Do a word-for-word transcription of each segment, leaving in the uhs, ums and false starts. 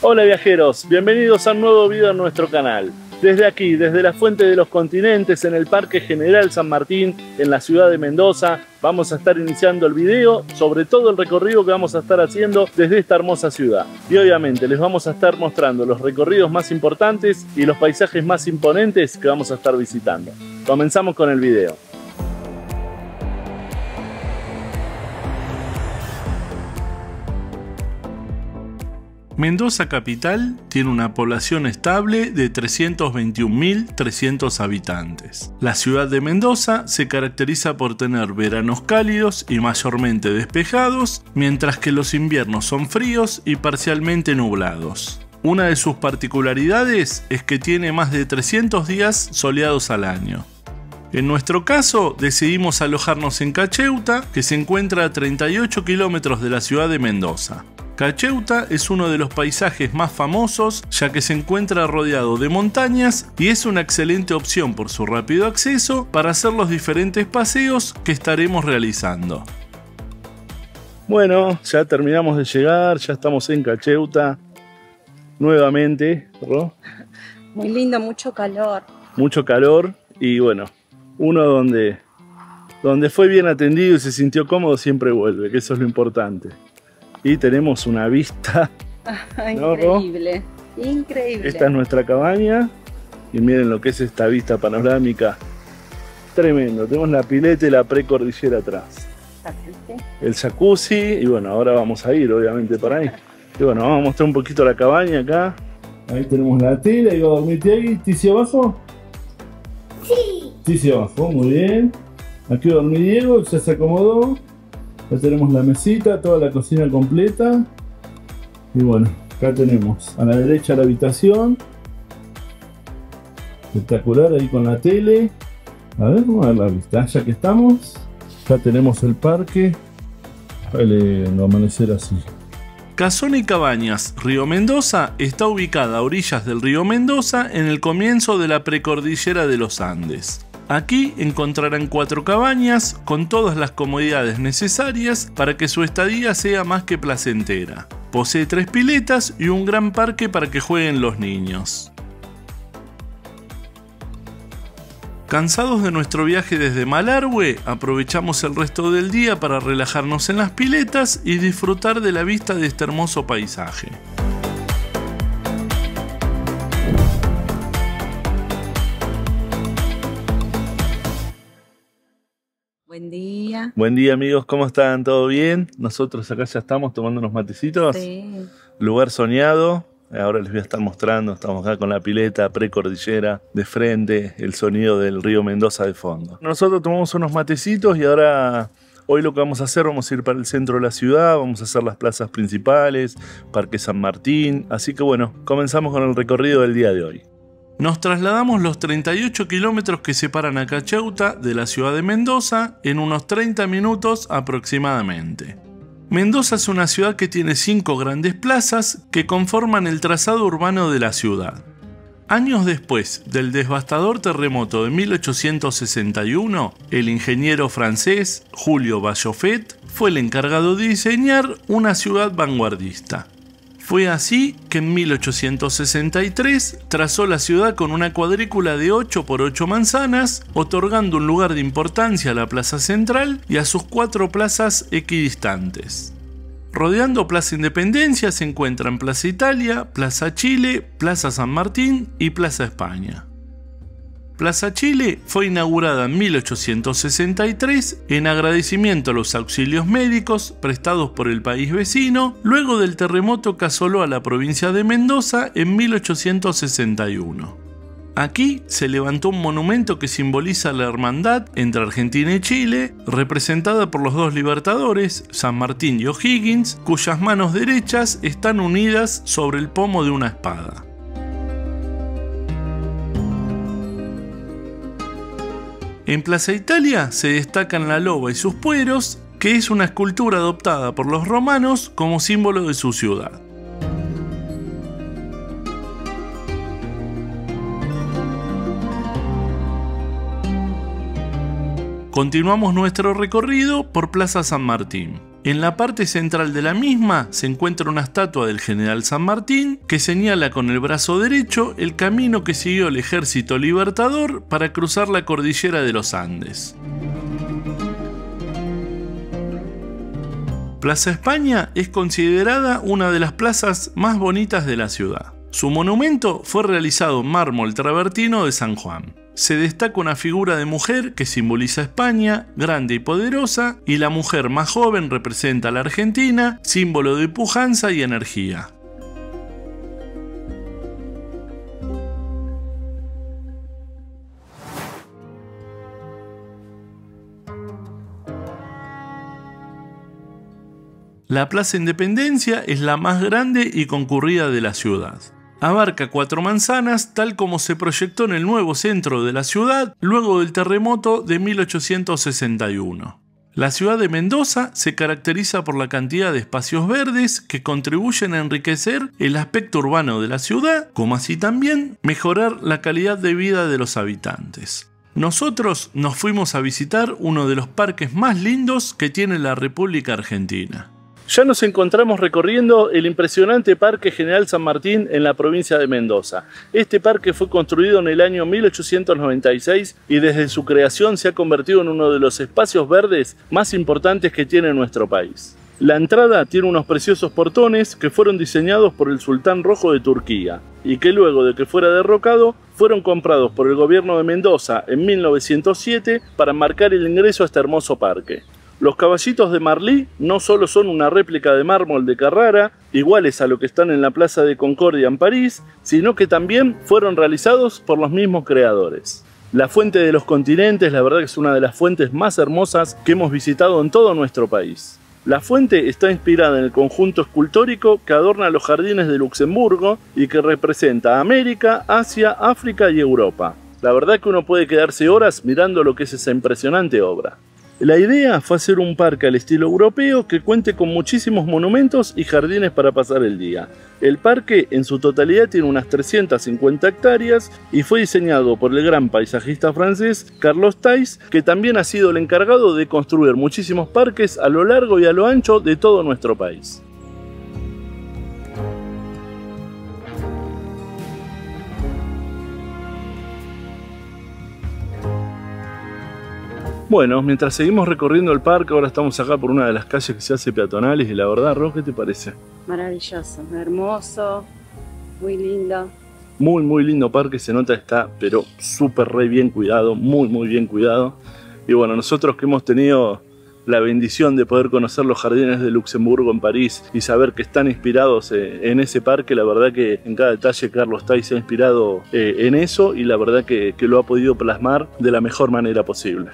Hola viajeros, bienvenidos a un nuevo video en nuestro canal. Desde aquí, desde la Fuente de los Continentes, en el Parque General San Martín, en la ciudad de Mendoza, vamos a estar iniciando el video sobre todo el recorrido que vamos a estar haciendo desde esta hermosa ciudad. Y obviamente les vamos a estar mostrando los recorridos más importantes y los paisajes más imponentes que vamos a estar visitando. Comenzamos con el video. Mendoza capital tiene una población estable de trescientos veintiún mil trescientos habitantes. La ciudad de Mendoza se caracteriza por tener veranos cálidos y mayormente despejados, mientras que los inviernos son fríos y parcialmente nublados. Una de sus particularidades es que tiene más de trescientos días soleados al año. En nuestro caso, decidimos alojarnos en Cacheuta, que se encuentra a treinta y ocho kilómetros de la ciudad de Mendoza. Cacheuta es uno de los paisajes más famosos, ya que se encuentra rodeado de montañas y es una excelente opción por su rápido acceso para hacer los diferentes paseos que estaremos realizando. Bueno, ya terminamos de llegar, ya estamos en Cacheuta nuevamente, ¿no? Muy lindo, mucho calor. Mucho calor y bueno, uno donde, donde fue bien atendido y se sintió cómodo siempre vuelve, que eso es lo importante. Y tenemos una vista, ¿no, increíble, Ro? Increíble. Esta es nuestra cabaña y miren lo que es esta vista panorámica. Tremendo, tenemos la pileta y la precordillera atrás. El jacuzzi y bueno, ahora vamos a ir obviamente para ahí. Y bueno, vamos a mostrar un poquito la cabaña acá. Ahí tenemos la tela y va a dormirte ahí. ¿Tizi abajo? Sí. Tizi abajo, muy bien. Aquí va a dormir Diego, ya se acomodó. Ya tenemos la mesita, toda la cocina completa. Y bueno, acá tenemos a la derecha la habitación. Espectacular ahí con la tele. A ver, vamos a ver la vista, ya que estamos. Ya tenemos el parque. Vale, no amanecer así. Casona y Cabañas, Río Mendoza, está ubicada a orillas del río Mendoza en el comienzo de la precordillera de los Andes. Aquí encontrarán cuatro cabañas con todas las comodidades necesarias para que su estadía sea más que placentera. Posee tres piletas y un gran parque para que jueguen los niños. Cansados de nuestro viaje desde Malargüe, aprovechamos el resto del día para relajarnos en las piletas y disfrutar de la vista de este hermoso paisaje. Buen día. Buen día amigos, ¿cómo están? ¿Todo bien? Nosotros acá ya estamos tomando unos matecitos. Sí. Lugar soñado. Ahora les voy a estar mostrando, estamos acá con la pileta precordillera de frente, el sonido del río Mendoza de fondo. Nosotros tomamos unos matecitos y ahora, hoy lo que vamos a hacer, vamos a ir para el centro de la ciudad, vamos a hacer las plazas principales, Parque San Martín, así que bueno, comenzamos con el recorrido del día de hoy. Nos trasladamos los treinta y ocho kilómetros que separan a Cacheuta de la ciudad de Mendoza en unos treinta minutos aproximadamente. Mendoza es una ciudad que tiene cinco grandes plazas que conforman el trazado urbano de la ciudad. Años después del devastador terremoto de mil ochocientos sesenta y uno, el ingeniero francés Julio Bachofen fue el encargado de diseñar una ciudad vanguardista. Fue así que en mil ochocientos sesenta y tres trazó la ciudad con una cuadrícula de ocho por ocho manzanas, otorgando un lugar de importancia a la plaza central y a sus cuatro plazas equidistantes. Rodeando Plaza Independencia se encuentran Plaza Italia, Plaza Chile, Plaza San Martín y Plaza España. Plaza Chile fue inaugurada en mil ochocientos sesenta y tres en agradecimiento a los auxilios médicos prestados por el país vecino luego del terremoto que asoló a la provincia de Mendoza en mil ochocientos sesenta y uno. Aquí se levantó un monumento que simboliza la hermandad entre Argentina y Chile, representada por los dos libertadores, San Martín y O'Higgins, cuyas manos derechas están unidas sobre el pomo de una espada. En Plaza Italia se destacan la loba y sus pueros, que es una escultura adoptada por los romanos como símbolo de su ciudad. Continuamos nuestro recorrido por Plaza San Martín. En la parte central de la misma se encuentra una estatua del general San Martín que señala con el brazo derecho el camino que siguió el ejército libertador para cruzar la cordillera de los Andes. Plaza España es considerada una de las plazas más bonitas de la ciudad. Su monumento fue realizado en mármol travertino de San Juan. Se destaca una figura de mujer que simboliza España, grande y poderosa, y la mujer más joven representa a la Argentina, símbolo de pujanza y energía. La Plaza Independencia es la más grande y concurrida de la ciudad. Abarca cuatro manzanas, tal como se proyectó en el nuevo centro de la ciudad luego del terremoto de mil ochocientos sesenta y uno. La ciudad de Mendoza se caracteriza por la cantidad de espacios verdes que contribuyen a enriquecer el aspecto urbano de la ciudad, como así también mejorar la calidad de vida de los habitantes. Nosotros nos fuimos a visitar uno de los parques más lindos que tiene la República Argentina. Ya nos encontramos recorriendo el impresionante Parque General San Martín en la provincia de Mendoza. Este parque fue construido en el año mil ochocientos noventa y seis y desde su creación se ha convertido en uno de los espacios verdes más importantes que tiene nuestro país. La entrada tiene unos preciosos portones que fueron diseñados por el sultán rojo de Turquía y que luego de que fuera derrocado fueron comprados por el gobierno de Mendoza en mil novecientos siete para marcar el ingreso a este hermoso parque. Los caballitos de Marlí no solo son una réplica de mármol de Carrara, iguales a lo que están en la Plaza de Concordia en París, sino que también fueron realizados por los mismos creadores. La Fuente de los Continentes, la verdad que es una de las fuentes más hermosas que hemos visitado en todo nuestro país. La fuente está inspirada en el conjunto escultórico que adorna los jardines de Luxemburgo y que representa a América, Asia, África y Europa. La verdad que uno puede quedarse horas mirando lo que es esa impresionante obra. La idea fue hacer un parque al estilo europeo que cuente con muchísimos monumentos y jardines para pasar el día. El parque en su totalidad tiene unas trescientas cincuenta hectáreas y fue diseñado por el gran paisajista francés Carlos Thys, que también ha sido el encargado de construir muchísimos parques a lo largo y a lo ancho de todo nuestro país. Bueno, mientras seguimos recorriendo el parque, ahora estamos acá por una de las calles que se hace peatonales y la verdad, Ros, ¿qué te parece? Maravilloso, hermoso, muy lindo. Muy, muy lindo parque, se nota está, pero súper re bien cuidado, muy, muy bien cuidado. Y bueno, nosotros que hemos tenido la bendición de poder conocer los jardines de Luxemburgo en París y saber que están inspirados en ese parque, la verdad que en cada detalle Carlos Thys se ha inspirado en eso y la verdad que, que lo ha podido plasmar de la mejor manera posible.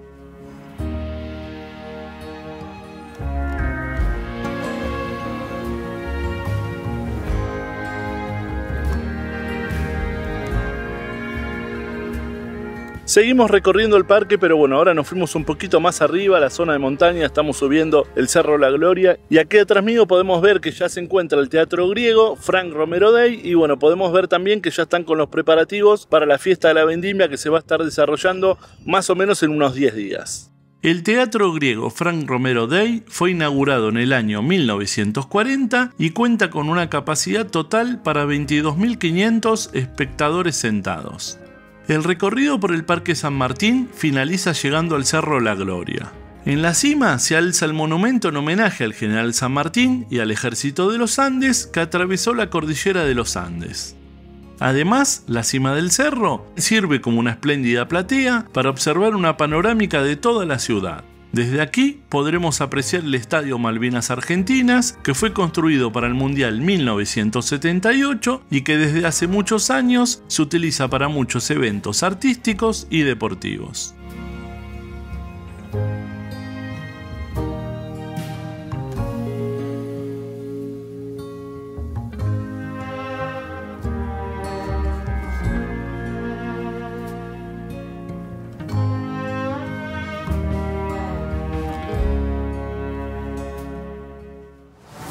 Seguimos recorriendo el parque, pero bueno, ahora nos fuimos un poquito más arriba, a la zona de montaña, estamos subiendo el Cerro La Gloria y aquí detrás mío podemos ver que ya se encuentra el Teatro Griego, Frank Romero Day, y bueno, podemos ver también que ya están con los preparativos para la fiesta de la vendimia que se va a estar desarrollando más o menos en unos diez días. El Teatro Griego Frank Romero Day fue inaugurado en el año mil novecientos cuarenta y cuenta con una capacidad total para veintidós mil quinientos espectadores sentados. El recorrido por el Parque San Martín finaliza llegando al Cerro La Gloria. En la cima se alza el monumento en homenaje al general San Martín y al ejército de los Andes que atravesó la cordillera de los Andes. Además, la cima del cerro sirve como una espléndida platea para observar una panorámica de toda la ciudad. Desde aquí podremos apreciar el Estadio Malvinas Argentinas, que fue construido para el Mundial mil novecientos setenta y ocho y que desde hace muchos años se utiliza para muchos eventos artísticos y deportivos.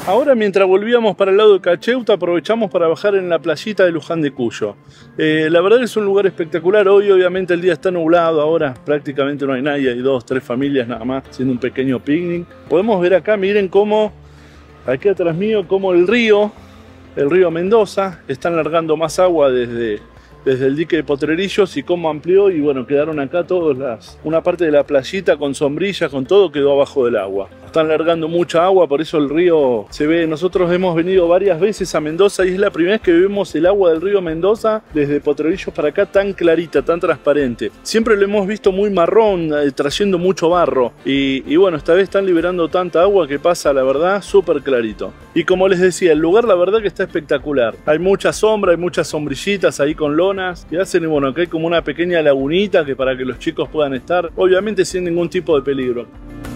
Ahora, mientras volvíamos para el lado de Cacheuta, aprovechamos para bajar en la playita de Luján de Cuyo. Eh, la verdad es un lugar espectacular. Hoy obviamente el día está nublado, ahora prácticamente no hay nadie, hay dos, tres familias nada más haciendo un pequeño picnic. Podemos ver acá, miren cómo, aquí atrás mío, cómo el río, el río Mendoza, están largando más agua desde... desde el dique de Potrerillos y cómo amplió, y bueno, quedaron acá todas las, una parte de la playita con sombrillas, con todo, quedó abajo del agua. Están largando mucha agua, por eso el río se ve. Nosotros hemos venido varias veces a Mendoza y es la primera vez que vemos el agua del río Mendoza desde Potrerillos para acá tan clarita, tan transparente. Siempre lo hemos visto muy marrón, eh, trayendo mucho barro, y, y bueno, esta vez están liberando tanta agua que pasa, la verdad, súper clarito. Y como les decía, el lugar la verdad que está espectacular. Hay mucha sombra, hay muchas sombrillitas ahí con lonas que hacen, y bueno, que hay como una pequeña lagunita que para que los chicos puedan estar, obviamente sin ningún tipo de peligro.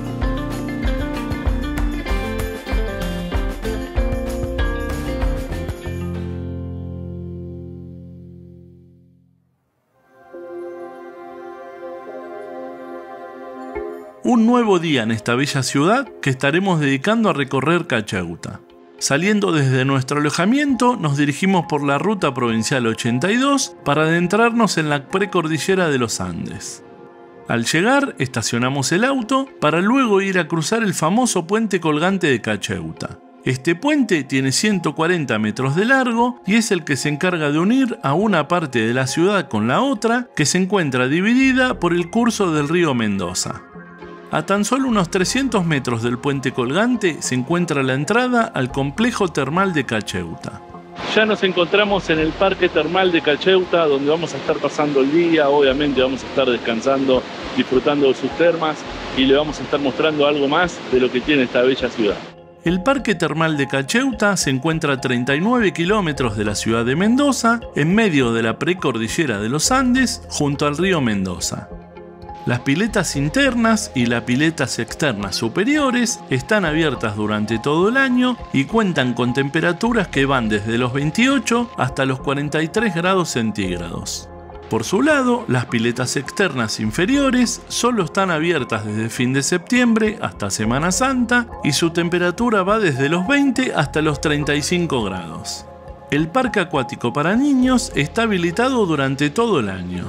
Un nuevo día en esta bella ciudad que estaremos dedicando a recorrer Cacheuta. Saliendo desde nuestro alojamiento, nos dirigimos por la ruta provincial ochenta y dos para adentrarnos en la precordillera de los Andes. Al llegar, estacionamos el auto para luego ir a cruzar el famoso puente colgante de Cacheuta. Este puente tiene ciento cuarenta metros de largo y es el que se encarga de unir a una parte de la ciudad con la otra, que se encuentra dividida por el curso del río Mendoza. A tan solo unos trescientos metros del puente colgante se encuentra la entrada al complejo termal de Cacheuta. Ya nos encontramos en el Parque Termal de Cacheuta, donde vamos a estar pasando el día. Obviamente vamos a estar descansando, disfrutando de sus termas, y le vamos a estar mostrando algo más de lo que tiene esta bella ciudad. El Parque Termal de Cacheuta se encuentra a treinta y nueve kilómetros de la ciudad de Mendoza, en medio de la precordillera de los Andes, junto al río Mendoza. Las piletas internas y las piletas externas superiores están abiertas durante todo el año y cuentan con temperaturas que van desde los veintiocho hasta los cuarenta y tres grados centígrados. Por su lado, las piletas externas inferiores solo están abiertas desde fin de septiembre hasta Semana Santa y su temperatura va desde los veinte hasta los treinta y cinco grados. El parque acuático para niños está habilitado durante todo el año.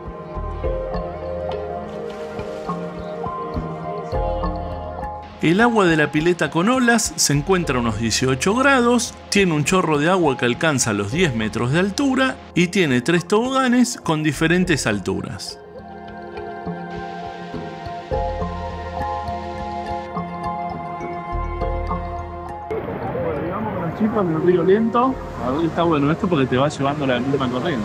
El agua de la pileta con olas se encuentra a unos dieciocho grados, tiene un chorro de agua que alcanza los diez metros de altura y tiene tres toboganes con diferentes alturas. Bueno, digamos con los chicos en el río lento. Ahí está bueno esto porque te va llevando la misma corriente.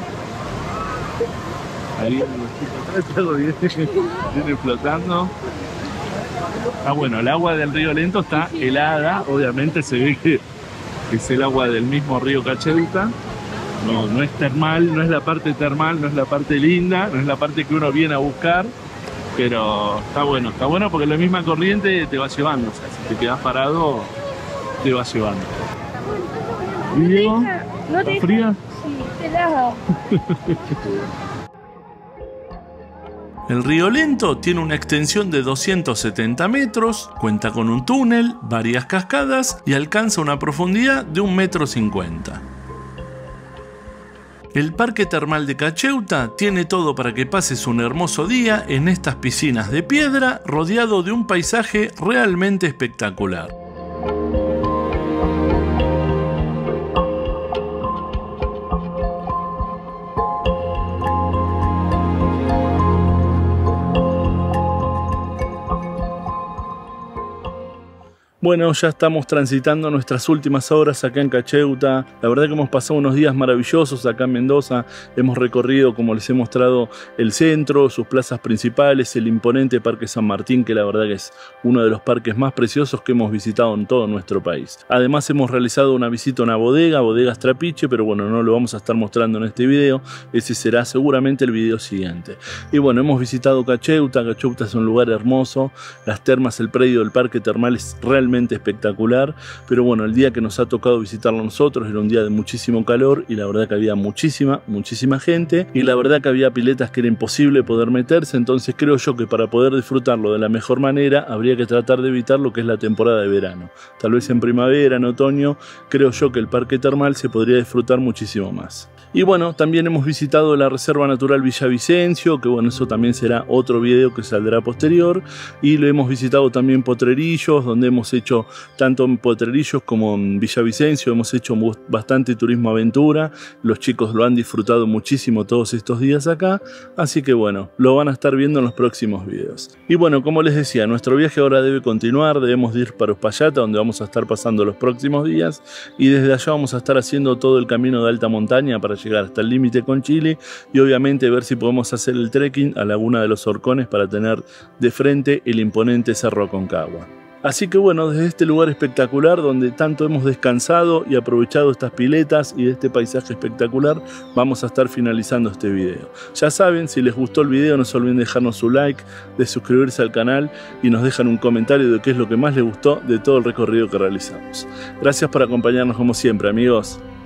Ahí vienen los chicos atrás, viene, viene flotando. Ah, bueno, el agua del río Lento está helada, obviamente se ve que es el agua del mismo río Cacheuta. No, no es termal, no es la parte termal, no es la parte linda, no es la parte que uno viene a buscar, pero está bueno, está bueno porque la misma corriente te va llevando, o sea, si te quedas parado, te va llevando. ¿Y Diego? ¿Está fría? Sí, helado. El río Lento tiene una extensión de doscientos setenta metros, cuenta con un túnel, varias cascadas y alcanza una profundidad de un metro cincuenta. El Parque Termal de Cacheuta tiene todo para que pases un hermoso día en estas piscinas de piedra rodeado de un paisaje realmente espectacular. Bueno, ya estamos transitando nuestras últimas horas acá en Cacheuta. La verdad que hemos pasado unos días maravillosos acá en Mendoza. Hemos recorrido, como les he mostrado, el centro, sus plazas principales, el imponente Parque San Martín, que la verdad que es uno de los parques más preciosos que hemos visitado en todo nuestro país. Además hemos realizado una visita a una bodega, Bodegas Trapiche, pero bueno, no lo vamos a estar mostrando en este video. Ese será seguramente el video siguiente. Y bueno, hemos visitado Cacheuta. Cacheuta es un lugar hermoso. Las termas, el predio del Parque Termal es realmente realmente espectacular. Pero bueno, el día que nos ha tocado visitarlo nosotros era un día de muchísimo calor y la verdad que había muchísima, muchísima gente, y la verdad que había piletas que era imposible poder meterse. Entonces creo yo que para poder disfrutarlo de la mejor manera habría que tratar de evitar lo que es la temporada de verano. Tal vez en primavera, en otoño, creo yo que el parque termal se podría disfrutar muchísimo más. Y bueno, también hemos visitado la Reserva Natural Villavicencio, que bueno, eso también será otro video que saldrá posterior. Y lo hemos visitado también Potrerillos, donde hemos hecho tanto en Potrerillos como en Villavicencio, hemos hecho bastante turismo aventura. Los chicos lo han disfrutado muchísimo todos estos días acá, así que bueno, lo van a estar viendo en los próximos videos. Y bueno, como les decía, nuestro viaje ahora debe continuar, debemos ir para Uspallata, donde vamos a estar pasando los próximos días, y desde allá vamos a estar haciendo todo el camino de alta montaña para llegar hasta el límite con Chile y obviamente ver si podemos hacer el trekking a Laguna de los Horcones para tener de frente el imponente Cerro Aconcagua. Así que bueno, desde este lugar espectacular donde tanto hemos descansado y aprovechado estas piletas y de este paisaje espectacular, vamos a estar finalizando este video. Ya saben, si les gustó el video no se olviden de dejarnos su like, de suscribirse al canal y nos dejan un comentario de qué es lo que más les gustó de todo el recorrido que realizamos. Gracias por acompañarnos como siempre, amigos.